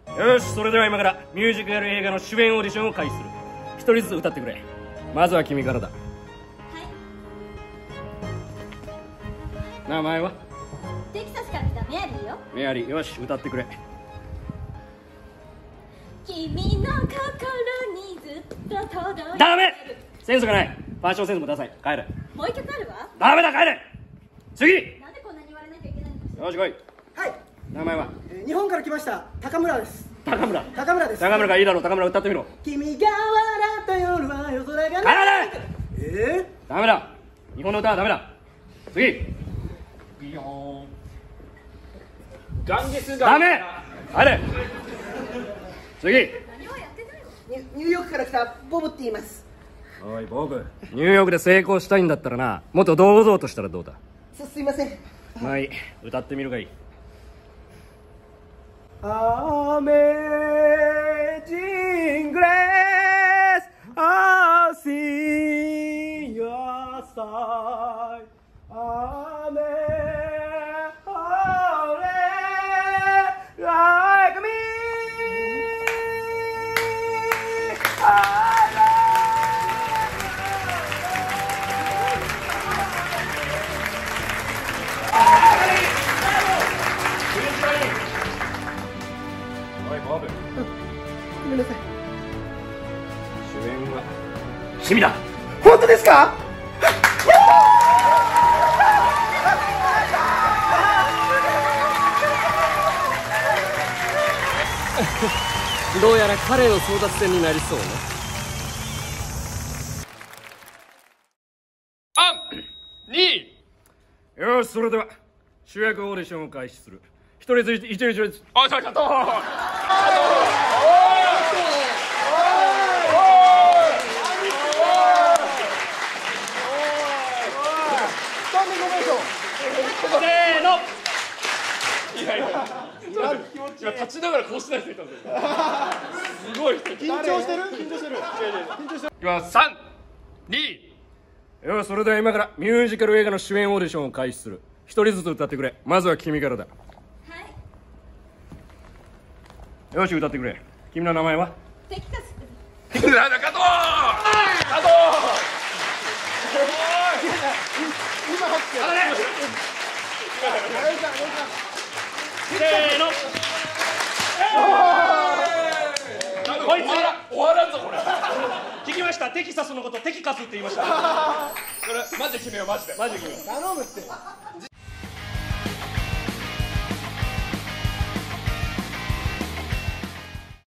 よし、それでは今からミュージカル映画の主演オーディションを開始する。一人ずつ歌ってくれ。まずは君からだ。名前は？ テキサスから来たメアリーよ。 メアリー、よし、歌ってくれ。 君の心にずっと届いてる。 ダメ！センスがない。ファッションセンスもダサい。帰れ。 もう一曲あるわ。 ダメだ、帰れ。次。 なんでこんなに言われなきゃいけないのかしら。 よし、来い。 はい、 名前は？ 日本から来ました高村です。 高村。 高村です。 高村がいいだろう。高村歌ってみろ。 君が笑った夜は夜空が帰れ。ダメだ。日本の歌はダメだ。次。 ビヨーン。ガンゲスダメ。帰れ。次。 何もやってないわ。 ニューヨークから来たボブって言います。 おい、ボブ。ニューヨークで成功したいんだったらな、もっと堂々としたらどうだ。 すいません。 まあいい。歌ってみるがいい。 Amazing Grace, I see your side. Amen, like me. おい、ボブ。 ごめんなさい。 主演は君だ。 本当ですか？ どうやら彼の争奪戦になりそうね。 3、2。よし、それでは主役オーディションを開始する。一人ずつ一人ずつ。 あ、ちょっと。 せーの。 いやいや、今立ちながらこうしない人いたんですよ。すごい人。緊張してる？緊張してる。いきます。3、2。 よし、それでは今からミュージカル映画の主演オーディションを開始する。一人ずつ歌ってくれ。まずは君からだ。 はい。 よし、歌ってくれ。君の名前は？ テキサス。 加藤！加藤！ せーの。こいつ終わらんぞこれ。 聞きました。テキサスのことテキカスって言いました。 これマジで決めようマジで。 マジで君。 頼むって。